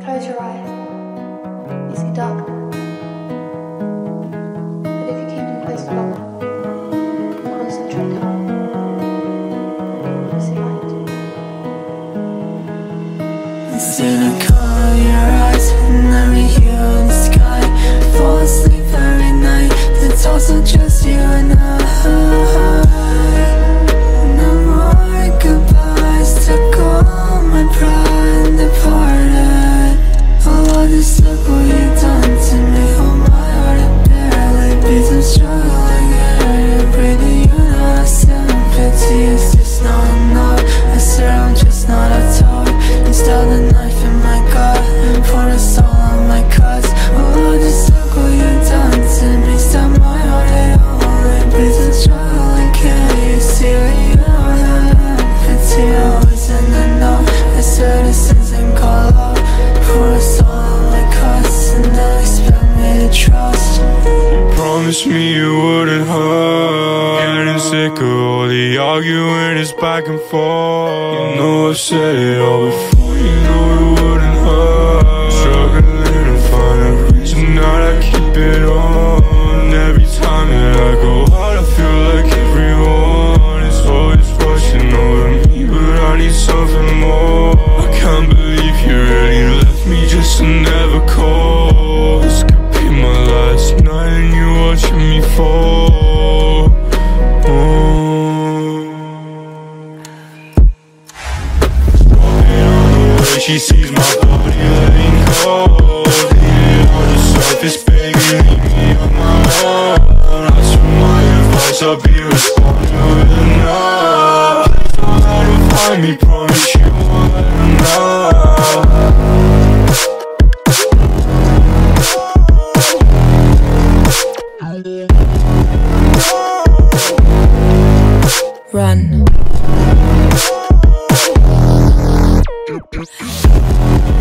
Close your eyes. You see darkness. But if you keep them closed long enough and concentrate hard, you see light. It's in a color your eyes, and every hue in the sky. Fall asleep every night. The thoughts are just you and I. No more goodbyes. Took all my pride and departed. All of this, look what you've done to me. Hold my heart and barely beats. I'm struggling here to breathe. You know sympathy is just not enough. I said I'm just not a talk. Instead the knife in my gut, pour the salt on my cuts. Oh, just look what you've done to me. Stop my heart, it only bleeds. I'm struggling, can't you see what you don't have empathy? Always in the know. I said the sins and call out. Pour the salt on my cuts, and then expect me to trust. Promise me you wouldn't hurt. Getting sick of all the arguing, it's back and forth. You know I've said it all before, you know it wouldn't hurt. Struggling to find a reason that I keep it on. Every time that I go out, I feel like everyone is always rushing over me, but I need something more. I can't believe you really left me just to never call. This could be my last night and you watching me fall. She sees my body laying cold. Eating on the surface, baby, leave me on my own. Ask for my advice, I'll be responding with a no. Please don't let her find me, promise you won't let her know. Run.